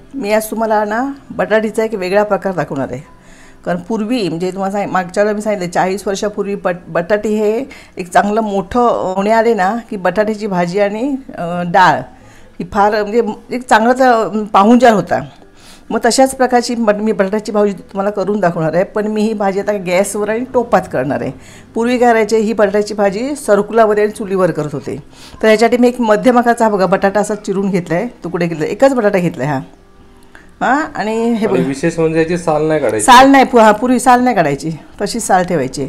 मी आज तुम्हाला ना बटाट्याचा एक वेगळा प्रकार दाखवणार आहे. कारण पूर्वी म्हणजे तुम्हाला मागच्या वेळेला मी सांगितलं 40 वर्षापूर्वी बटाटे हे एक चांगलं मोठं होणे आले ना की बटाट्याची भाजी आणि डाळ ही फार म्हणजे एक चांगलाच पाहुणचार होता. मग तशाच प्रकारची मी बटाट्याची भाजी तुम्हाला करून दाखवणार आहे. पण मी ही भाजी आता गॅसवर आणि टोपात करणार आहे. पूर्वी काय करायचे, ही बटाट्याची भाजी सरकुलामध्ये आणि चुलीवर करत होते. तर ह्याच्यासाठी मी एक मध्यम आकाराचा बघा बटाटा असा चिरून घेतला आहे, तुकडे घेतले, एकच बटाटा घेतला आहे हां. आणि हे बघा विशेष म्हणजे याची साल नाही काढायची. साल नाही, पूर्वी साल नाही काढायची, तशीच साल ठेवायची.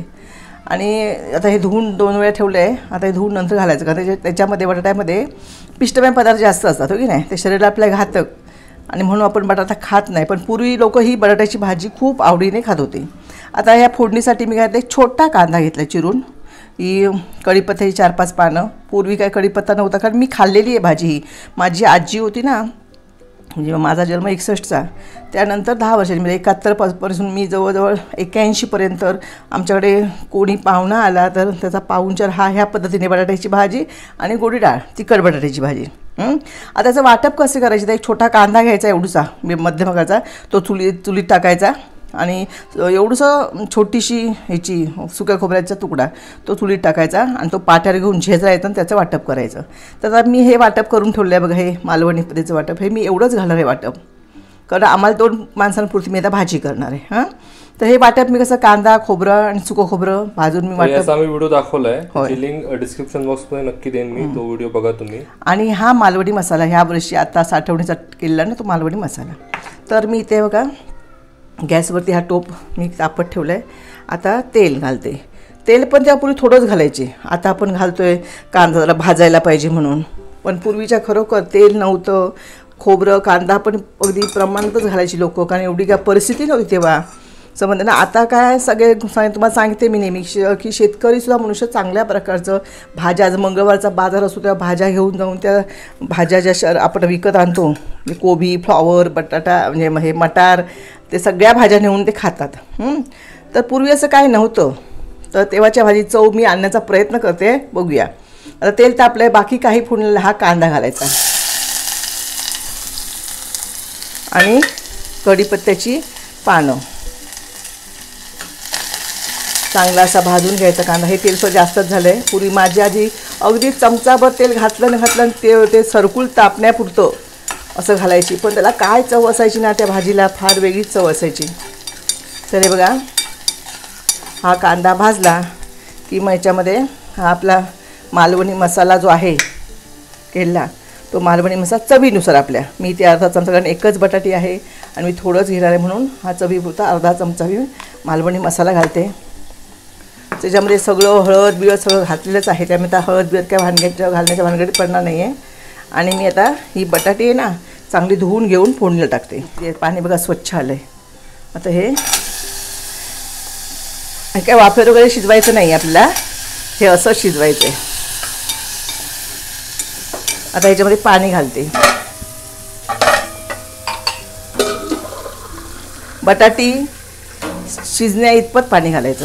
आणि आता हे धुवून 2 वेळा ठेवलं आहे. आता हे धुवून नंतर घालायचं, कारण त्याच्यामध्ये बटाट्यामध्ये पिष्टमय पदार्थ जास्त असतात हो की नाही, ते शरीराला आपल्या घातक, आणि म्हणून आपण बटाटा खात नाही. पण पूर्वी लोक ही बटाट्याची भाजी खूप आवडीने खात होती. आता ह्या फोडणीसाठी मी काय एक छोटा कांदा घेतला चिरून. ही कढीपत्त्याची 4-5 पानं. पूर्वी काय कढीपत्ता नव्हता, कारण मी खाल्लेली आहे भाजी ही. माझी आजी होती ना, म्हणजे माझा जन्म 61चा, त्यानंतर 10 वर्षांनी म्हणजे 71पासून मी जवळजवळ 81पर्यंत आमच्याकडे कोणी पाहुणा आला तर त्याचा पाहुणचार हा ह्या पद्धतीने बटाट्याची भाजी आणि गोडी डाळ, तिखट बटाट्याची भाजी. आता त्याचं वाटप कसं करायचं, तर एक छोटा कांदा घ्यायचा एवढूसा मध्यम आकाराचा, तो चुलीत टाकायचा. आणि एवढंसं छोटीशी ह्याची सुक्या खोबऱ्याचा तुकडा तो चुलीत टाकायचा आणि तो पाट्यावर घेऊन झेजायचा आणि त्याचं वाटप करायचं. तर आता मी हे वाटप करून ठेवलं आहे बघा, हे मालवणी पद्धतीचं वाटप. हे मी एवढंच घालणार आहे वाटप, कारण आम्हाला 2 माणसांपुरती मी आता भाजी करणार आहे हां. तर हे वाटप मी कसं कांदा, खोबरं आणि सुकं खोबरं भाजून मी वाटप, आम्ही व्हिडिओ दाखवलाय, लिंक डिस्क्रिप्शन बॉक्समध्ये नक्की देईन मी, तो व्हिडिओ बघा तुम्ही. आणि हा मालवणी मसाला ह्या वर्षी आता साठवणीचा केलेला ना तो मालवणी मसाला. तर मी इथे बघा गॅसवरती हा टोप मी तापत ठेवला आहे. आता तेल घालते. तेल पण त्यापूर्वी थोडंच घालायचे. आता आपण घालतो आहे कांदा जरा भाजायला पाहिजे म्हणून, पण पूर्वीच्या खरोखर तेल नव्हतं. खोबरं कांदा पण अगदी प्रमाणातच घालायची लोक, कारण एवढी काय परिस्थिती नव्हती तेव्हा समजलं ना. आता काय सगळे तुम्हाला सांगते मी नेहमी की शेतकरीसुद्धा मनुष्य चांगल्या प्रकारचं भाज्या, आज मंगळवारचा बाजार असतो तेव्हा भाज्या घेऊन जाऊन त्या भाज्या ज्या आपण विकत आणतो, म्हणजे कोबी, फ्लॉवर, बटाटा, म्हणजे हे मटार, ते सगळ्या भाज्या नेऊन ते खातात. तर पूर्वी असं काय नव्हतं. तर तेव्हाच्या भाजी चव मी आणण्याचा प्रयत्न करते, बघूया. आता तेल तापलं, बाकी काही फोडणीला हा कांदा घालायचा आणि कढीपत्त्याची पानं चांगला असा भाजून घ्यायचा कांदा. हे तेल जास्तच झालं आहे. पूर्वी माझी आजी अगदी चमचाभर तेल घातलं ते सरकुल तापण्यापुरतं असं घालायची, पण त्याला काय चव असायची ना, त्या भाजीला फार वेगळीच चव असायची. तर हे बघा हा कांदा भाजला की मग याच्यामध्ये हा आपला मालवणी मसाला जो आहे केला, तो मालवणी मसाला चवीनुसार आपल्या, मी ते अर्धा चमचा, कारण एकच बटाटी आहे आणि मी थोडंच घेणार आहे म्हणून हा चवीपुरता अर्धा चमचा मी मालवणी मसाला घालते. त्याच्यामध्ये सगळं हळद बिळद सगळं घातलेलंच आहे, त्यामुळे त्या हळद बिळद काय घालण्याच्या भानगडीत पडणार नाही आहे. आणि मी आता ही बटाटी आहे ना चांगली धुवून घेऊन फोडणीला टाकते. ते पाणी बघा स्वच्छ आलं आहे. आता हे काय वाफेवर वगैरे शिजवायचं नाही आपल्याला, हे असं शिजवायचं आहे. आता ह्याच्यामध्ये पाणी घालते. बटाटी शिजण्या इतपत पाणी घालायचं.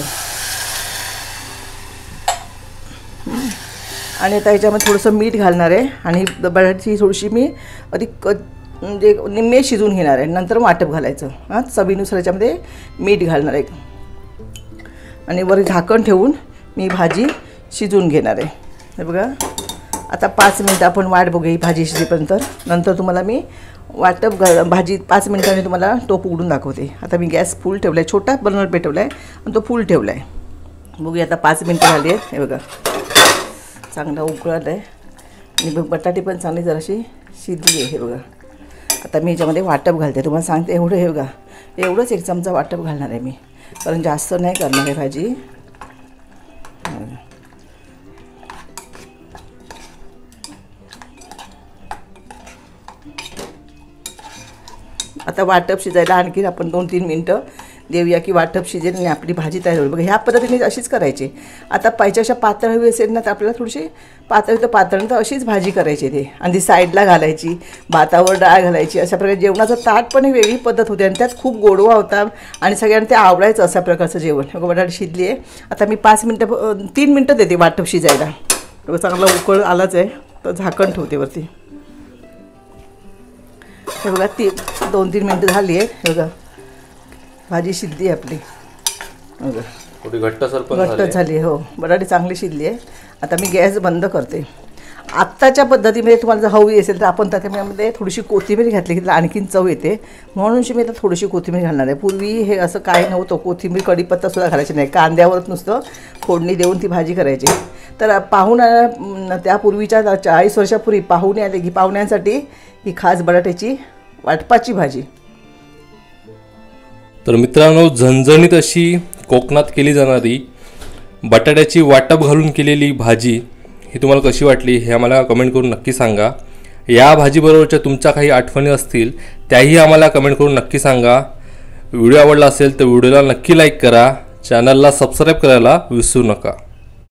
आणि आता ह्याच्यामध्ये थोडंसं मीठ घालणार आहे आणि बटाट्याची थोडीशी मी अधिक म्हणजे निम्मे शिजवून घेणार आहे, नंतर वाटप घालायचं हां. चवीनुसार याच्यामध्ये मीठ घालणार आहे आणि वर झाकण ठेवून मी भाजी शिजवून घेणार आहे. हे बघा आता 5 मिनटं आपण वाट बघूया ही भाजी शिजेपर्यंत. नंतर तुम्हाला मी वाटप भाजी 5 मिनटांनी तुम्हाला टोप उघडून दाखवते. आता मी गॅस फुल ठेवला आहे, छोटा बर्नर पेटवला आहे आणि तो फुल ठेवला आहे. बघूया आता 5 मिनटं झाली आहेत. हे बघा चांगला उकळत आहे आणि बटाटी पण चांगली जराशी शिजली आहे. हे बघा आता मी ह्याच्यामध्ये वाटप घालते. तुम्हाला सांगते एवढं, हे बघा एवढंच 1 चमचा वाटप घालणार आहे मी, कारण जास्त नाही करणार आहे भाजी. आता वाटप शिजायला आणखी आपण 2-3 मिनटं देऊया की वाटप शिजेल आणि आपली भाजी तयार होईल. बघा ह्या पद्धतीने अशीच करायची. आता पाहिजेशा पातळ हवी असेल ना तर आपल्याला थोडीशी पातळ तर अशीच भाजी करायची ते, आणि ती साईडला घालायची, भातावर डाळ घालायची. अशा प्रकारे जेवणाचं ताट पण एक वेगळी पद्धत होती आणि त्यात खूप गोडवा होता आणि सगळ्यांना ते आवडायचं अशा प्रकारचं जेवण. बघा बटाटी शिजली आहे. आता मी 3 मिनटं देते वाटप शिजायला. चांगला उकळ आलाच आहे तर झाकण ठेवते वरती. हे बघा 2-3 मिनटं झाली आहेत. हे बघा भाजी शिजली आहे आपली. बघा थोडी घट्टसर पण घट्ट झाली. हो बटाटे चांगली शिजली आहे. आता मी गॅस बंद करते. आत्ताच्या पद्धतीमध्ये तुम्हाला जर हवी असेल तर आपण त्याच्यामध्ये थोडीशी कोथिंबीर घातली की आणखीन चव येते, म्हणून मी आता थोडीशी कोथिंबीर घालणार आहे. पूर्वी हे असं काय नव्हतं, कोथिंबीर कढीपत्तासुद्धा घालायची नाही, कांद्यावरच नुसतं फोडणी देऊन ती भाजी करायची. तर त्यापूर्वीच्या 40 वर्षापूर्वी पाहुणे आले की पाहुण्यांसाठी ही खास बटाट्याची वाटपाची भाजी. तर मित्रांनो, झणझणीत अशी कोकणात केली जाणारी बटाट्याची वाटप घालून केलेली भाजी ही तुम्हाला कशी वाटली हे आम्हाला कमेंट करून नक्की सांगा. या भाजीबरोबरच्या तुमच्या काही आठवणी असतील त्याही आम्हाला कमेंट करून नक्की सांगा. व्हिडिओ आवडला असेल तर व्हिडिओला नक्की लाईक करा, चॅनलला सबस्क्राईब करायला विसरू नका.